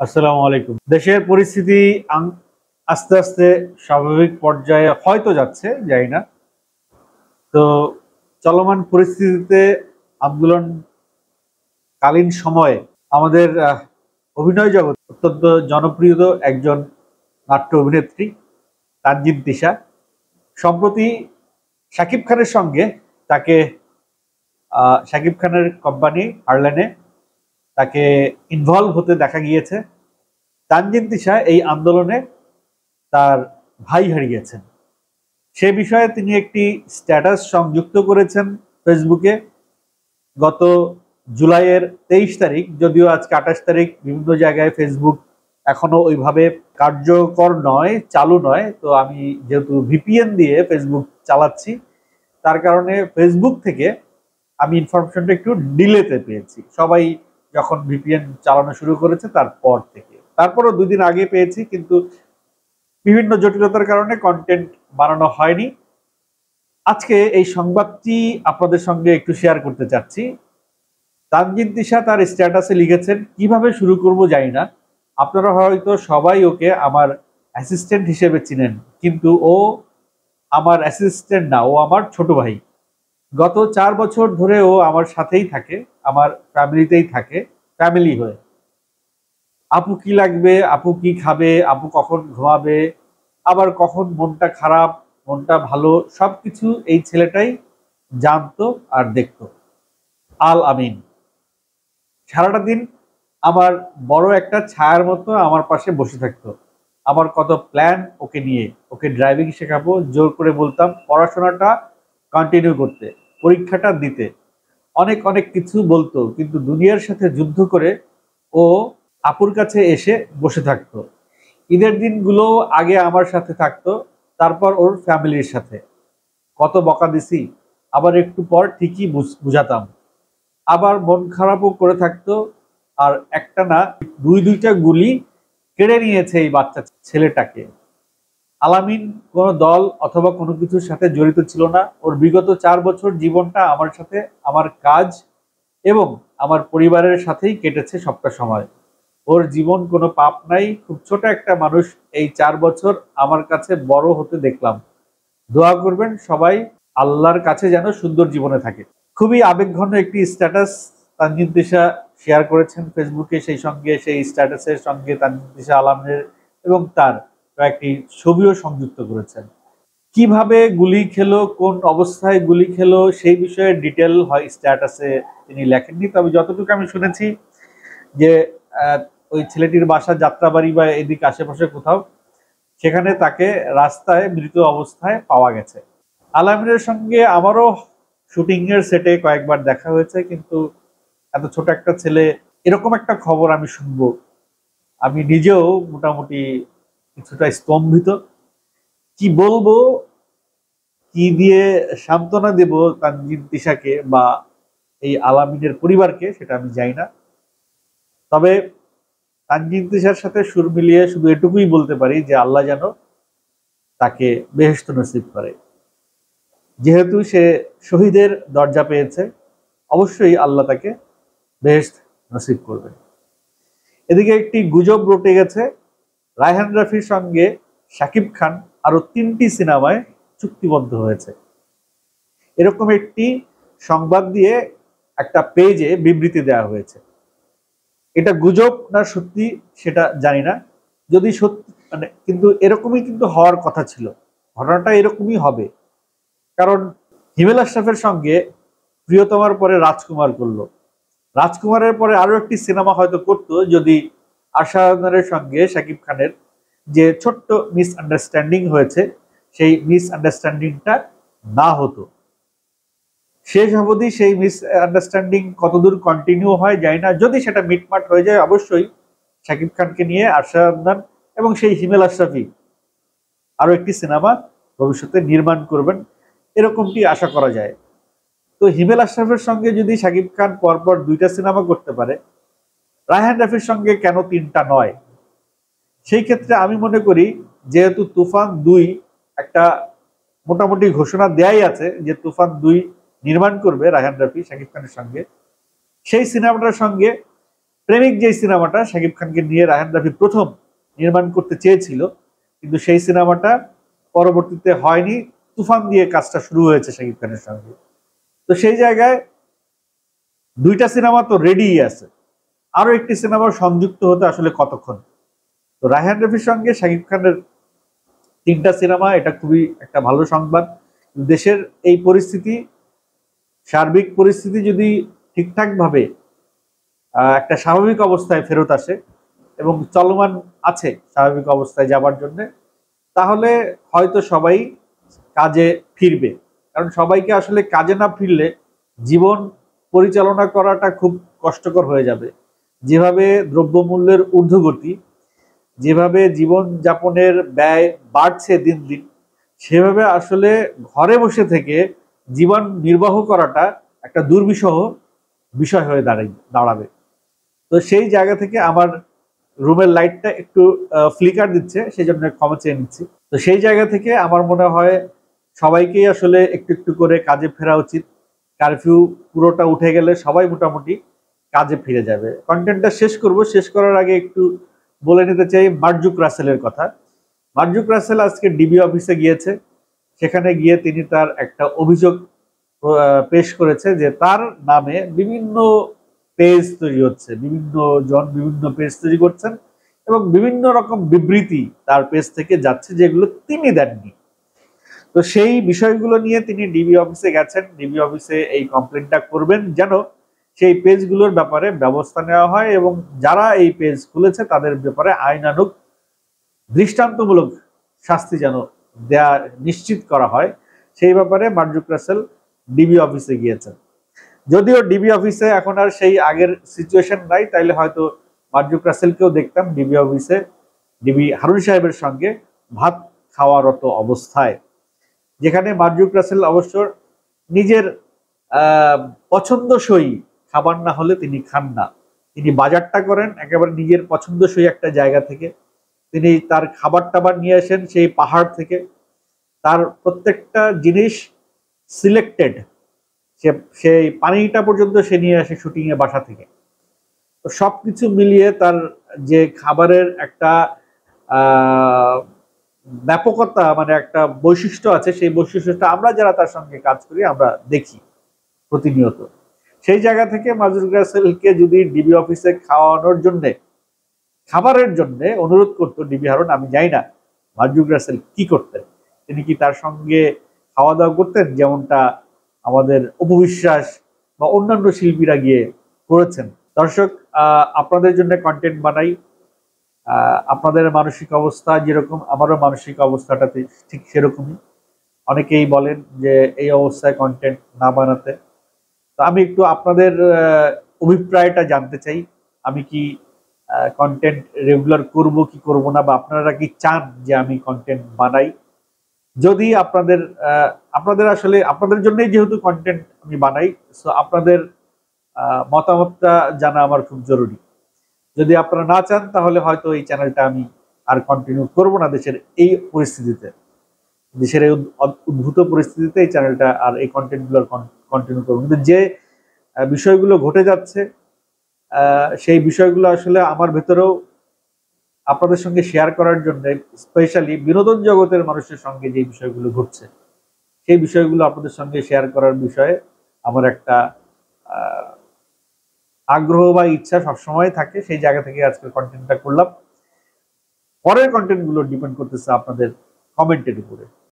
আসসালামু আলাইকুম। দেশের পরিস্থিতি আস্তে আস্তে স্বাভাবিক পর্যায়ে হয়তো যাচ্ছে, জানি না। তো চলমান পরিস্থিতিতে আন্দোলনকালীন সময়ে আমাদের অভিনয় জগৎ অত্যন্ত জনপ্রিয় একজন নাট্য অভিনেত্রী তানজিন তিশা সম্প্রতি শাকিব খানের সঙ্গে তাকে শাকিব খানের কোম্পানি আরলানে তাকে ইনভলভ হতে দেখা গিয়েছে। তানজিন তিশা এই আন্দোলনে তার ভাই হারিয়েছেন, সে বিষয়ে তিনি একটি স্ট্যাটাস সংযুক্ত করেছেন ফেসবুকে। গত জুলাইয়ের 23 তারিখ, যদিও আজকে 28 তারিখ, বিভিন্ন জায়গায় ফেসবুক এখনো ওইভাবে কার্যকর নয়, চালু নয়। তো আমি যেহেতু ভিপিএন দিয়ে ফেসবুক চালাচ্ছি, তার কারণে ফেসবুক থেকে আমি ইনফরমেশনটা একটু ডিলেতে পেয়েছি। সবাই যখন ভিপিএন চালানো শুরু করেছে তারপর থেকে, তারপরও 2 দিন আগে পেয়েছি, কিন্তু বিভিন্ন জটিলতার কারণে কন্টেন্ট বানানো হয়নি। আজকে এই সংবাদটি আপনাদের সঙ্গে একটু শেয়ার করতে চাচ্ছি। তানজিন তিশা তার স্ট্যাটাসে লিখেছেন, কিভাবে শুরু করব জানি না। আপনারা হয়তো সবাই ওকে আমার অ্যাসিস্ট্যান্ট হিসেবে চিনেন, কিন্তু ও আমার অ্যাসিস্ট্যান্ট না, ও আমার ছোট ভাই। গত 4 বছর ধরে ও আমার সাথেই থাকে, আমার ফ্যামিলিতেই থাকে, ফ্যামিলি হয়ে। আপু কি লাগবে, আপু কি খাবে, আপু কখন ঘুমাবে, আবার কখন মনটা খারাপ, মনটা ভালো, সবকিছু এই ছেলেটাই জানতো আর দেখতো। আল আমিন সারাটা দিন আমার বড় একটা ছায়ার মতো আমার পাশে বসে থাকতো। আমার কত প্ল্যান ওকে নিয়ে, ওকে ড্রাইভিং শেখাবো, জোর করে বলতাম পড়াশোনাটা কন্টিনিউ করতে, পরীক্ষাটা দিতে, অনেক অনেক কিছু বলতো। কিন্তু দুনিয়ার সাথে যুদ্ধ করে ও আপুর কাছে এসে বসে থাকতো। ঈদের দিনগুলো আগে আমার সাথে থাকতো, তারপর ওর ফ্যামিলির সাথে। কত বকা দিছি, আবার একটু পর ঠিকই বুঝাতাম, আবার মন খারাপও করে থাকতো। আর একটা না, দুইটা গুলি কেড়ে নিয়েছে এই বাচ্চা ছেলেটাকে। আলামিন কোনো দল অথবা কোনো কিছুর সাথে জড়িত ছিল না। ওর বিগত 4 বছর জীবনটা আমার সাথে, আমার কাজ এবং আমার পরিবারের সাথেই কেটেছে সবটা সময়। ওর জীবন কোনো পাপ নাই, খুব ছোট একটা মানুষ। এই 4 বছর আমার কাছে বড় হতে দেখলাম। দোয়া করবেন সবাই, আল্লাহর কাছে যেন সুন্দর জীবনে থাকে। খুবই আবেগঘন একটি স্ট্যাটাস তানজিন তিশা শেয়ার করেছেন ফেসবুকে। সেই সঙ্গে সেই স্ট্যাটাসের সঙ্গে তানজিন তিশা আলমের এবং তার কয়েকটি ছবিও সংযুক্ত করেছেন। কিভাবে গুলি খেলো, কোন অবস্থায় গুলি খেলো, সেই বিষয়ে ডিটেল হয় স্ট্যাটাসে তিনি লেখেননি। তবে যতটুকু আমি শুনেছি যে ওই ছেলেটির বাসা যাত্রাবাড়ি বা এদিক আশেপাশে কোথাও, সেখানে তাকে রাস্তায় মৃত অবস্থায় পাওয়া গেছে। আলামিনের সঙ্গে আমারও শুটিং এর সেটে কয়েকবার দেখা হয়েছে, কিন্তু এত ছোট একটা ছেলে, এরকম একটা খবর আমি শুনবো, আমি নিজেও মোটামুটি কিছুটা স্তম্ভিত। কি বলবো, কি দিয়ে সান্ত্বনা দেব তানজিন তিশাকে বা এই আলামিনের পরিবারকে, সেটা আমি জানি না। তবে তানজিন তিশার সাথে সুর মিলিয়ে শুধু এটুকুই বলতে পারি যে আল্লাহ যেন তাকে বেহেশত নসিব করে। যেহেতু সে শহীদের দরজা পেয়েছে, অবশ্যই আল্লাহ তাকে বেহেশত নসিব করবে। এদিকে একটি গুজব রটে গেছে, রায়হান রাফির সঙ্গে শাকিব খান আরো 3টি সিনেমায় চুক্তিবদ্ধ হয়েছে। এরকম একটি সংবাদ দিয়ে একটা পেজে বিবৃতি দেওয়া হয়েছে। এটা গুজব না সত্যি সেটা জানি না। যদি সত্যি মানে, কিন্তু এরকমই কিন্তু হওয়ার কথা ছিল, ঘটনাটা এরকমই হবে। কারণ হিমেল আশরাফের সঙ্গে প্রিয়তমার পরে রাজকুমার করলো, রাজকুমারের পরে আরো একটি সিনেমা হয়তো করতো যদি আশানুরের সঙ্গে শাকিব খানের যে ছোট্ট মিসআন্ডারস্ট্যান্ডিং হয়েছে, সেই মিসআন্ডারস্ট্যান্ডিংটা না হতো। শেষ অবধি সেই মিসআন্ডারস্ট্যান্ডিং কতদূর কন্টিনিউ হয় জানি না। যদি সেটা মিটমাট হয়ে যায়, অবশ্যই শাকিব খানকে নিয়ে আশানুর এবং সেই হিমেল আশরাফি আরো একটি সিনেমা ভবিষ্যতে নির্মাণ করবেন, এরকমটি আশা করা যায়। তো হিমেল আশরাফের সঙ্গে যদি শাকিব খান পরপর 2টা সিনেমা করতে পারে, রায়হান রাফির সঙ্গে কেন 3টা নয়? সেই ক্ষেত্রে আমি মনে করি, যেহেতু তুফান 2 একটা মোটামুটি ঘোষণা দেয়াই আছে যে তুফান 2 নির্মাণ করবে রায়হান রাফি শাকিব খানের সঙ্গে, সেই সিনেমাটার সঙ্গে প্রেমিক যে সিনেমাটা শাকিব খানকে নিয়ে রায়হান রাফি প্রথম নির্মাণ করতে চেয়েছিল, কিন্তু সেই সিনেমাটা পরবর্তীতে হয়নি, তুফান দিয়ে কাজটা শুরু হয়েছে শাকিব খানের সঙ্গে। তো সেই জায়গায় দুইটা সিনেমা তো রেডি আছে, আরো একটি সিনেমা সংযুক্ত হতে আসলে কতক্ষণ। তো রায়হান রফির সঙ্গে শাকিব খানের 3টা সিনেমা, এটা খুবই একটা ভালো সংবাদ। দেশের এই পরিস্থিতি, সার্বিক পরিস্থিতি যদি ঠিকঠাক ভাবে একটা স্বাভাবিক অবস্থায় ফেরত আসে এবং চলমান আছে স্বাভাবিক অবস্থায় যাবার জন্য, তাহলে হয়তো সবাই কাজে ফিরবে। কারণ সবাইকে আসলে কাজে না ফিরলে জীবন পরিচালনা করাটা খুব কষ্টকর হয়ে যাবে। যেভাবে দ্রব্যমূল্যের ঊর্ধ্বগতি, যেভাবে জীবন যাপনের ব্যয় বাড়ছে দিন দিন, সেভাবে আসলে ঘরে বসে থেকে জীবন নির্বাহ করাটা একটা দুর্বিষহ বিষয় হয়ে দাঁড়াবে। তো সেই জায়গা থেকে আমার রুমের লাইটটা একটু ফ্লিকার দিচ্ছে, সেই জন্য ক্ষমা চেয়ে নিচ্ছি। তো সেই জায়গা থেকে আমার মনে হয় সবাইকেই আসলে একটু একটু করে কাজে ফেরা উচিত। কারফিউ পুরোটা উঠে গেলে সবাই মোটামুটি কাজে ফিরে যাবে। কন্টেন্টটা শেষ করব, শেষ করার আগে একটু বলে নিতে চাই মার্জুক রাসেলের কথা। মার্জুক রাসেল আজকে ডিবি অফিসে গিয়েছে। সেখানে গিয়ে তিনি তার একটা অভিযোগ পেশ করেছে যে তার নামে বিভিন্ন পেজ তৈরি হচ্ছে, বিভিন্ন জন বিভিন্ন পেজ তৈরি করছেন এবং বিভিন্ন রকম বিবৃতি তার পেজ থেকে যাচ্ছে যেগুলো তিনি দেননি। তো সেই বিষয়গুলো নিয়ে তিনি ডিবি অফিসে গেছেন। ডিবি অফিসে এই কমপ্লেনটা করবেন যেন সেই পেজগুলোর ব্যাপারে ব্যবস্থা নেওয়া হয় এবং যারা এই পেজ খুলেছে তাদের ব্যাপারে আইনানুগ দৃষ্টান্তমূলক শাস্তি যেন দেয়া নিশ্চিত করা হয়, সেই ব্যাপারে মার্জুক রাসেল ডিবি অফিসে গিয়েছেন। যদিও ডিবি অফিসে এখন আর সেই আগের সিচুয়েশন নাই, তাইলে হয়তো মার্জুক রাসেলকেও দেখতাম ডিবি অফিসে ডিবি হারুন সাহেবের সঙ্গে ভাত খাওয়ারত অবস্থায়, যেখানে মার্জুক রাসেল অবশ্য নিজের পছন্দসই খাবার না হলে তিনি খান না। তিনি বাজারটা করেন একেবারে নিজের পছন্দসই একটা জায়গা থেকে। তিনি তার খাবার টাবার নিয়ে আসেন সেই পাহাড় থেকে। তার প্রত্যেকটা জিনিস সিলেক্টেড, সেই পানিটা পর্যন্ত সে নিয়ে আসে শুটিং এ বাসা থেকে। তো সবকিছু মিলিয়ে তার যে খাবারের একটা ব্যাপকতা, মানে একটা বৈশিষ্ট্য আছে, সেই বৈশিষ্ট্যটা আমরা যারা তার সঙ্গে কাজ করি আমরা দেখি প্রতিনিয়ত। সেই জায়গা থেকে মার্জুক রাসেলকে যদি ডিবি অফিসে খাওয়ানোর জন্য, খাবারের জন্য অনুরোধ করতো ডিবি হারুন, আমি জানি না মার্জুক রাসেল কি করতেন। তিনি কি তার সঙ্গে খাওয়া দাওয়া করতেন যেমনটা আমাদের অপবিশ্বাস বা অন্যান্য শিল্পীরা গিয়ে করেছেন? দর্শক, আপনাদের জন্য কন্টেন্ট বানাই। আপনাদের মানসিক অবস্থা যেরকম আমারও মানসিক অবস্থাটাতে ঠিক সেরকমই। অনেকেই বলেন যে এই অবস্থায় কন্টেন্ট না বানাতে। তো আমি একটু আপনাদের অভিপ্রায়টা জানতে চাই। আমি কি কন্টেন্ট রেগুলার করব কি করব না, বা আপনারা কি চান যে আমি কন্টেন্ট বানাই? যদি আপনাদের আসলে আপনাদের জন্যই যেহেতু কন্টেন্ট আমি বানাই, সো আপনাদের মতামতটা জানা আমার খুব জরুরি। যদি আপনারা না চান তাহলে হয়তো এই চ্যানেলটা আমি আর কন্টিনিউ করব না। দেশের এই পরিস্থিতিতে, দেশের এই উদ্ভূত পরিস্থিতিতে এই চ্যানেলটা আর এই কন্টেন্টগুলো কন্টিনিউ করবো। কিন্তু যে বিষয়গুলো ঘটে যাচ্ছে, সেই বিষয়গুলো আসলে আমার ভেতরেও আপনাদের সঙ্গে শেয়ার করার জন্য, স্পেশালি বিনোদন জগতের মানুষের সঙ্গে যে বিষয়গুলো ঘটছে সেই বিষয়গুলো আপনাদের সঙ্গে শেয়ার করার বিষয়ে আমার একটা আগ্রহ বা ইচ্ছা সবসময় থাকে। সেই জায়গা থেকে আজকে কন্টেন্টটা করলাম। পরের কন্টেন্টগুলো ডিপেন্ড করতেছে আপনাদের কমেন্টের উপরে।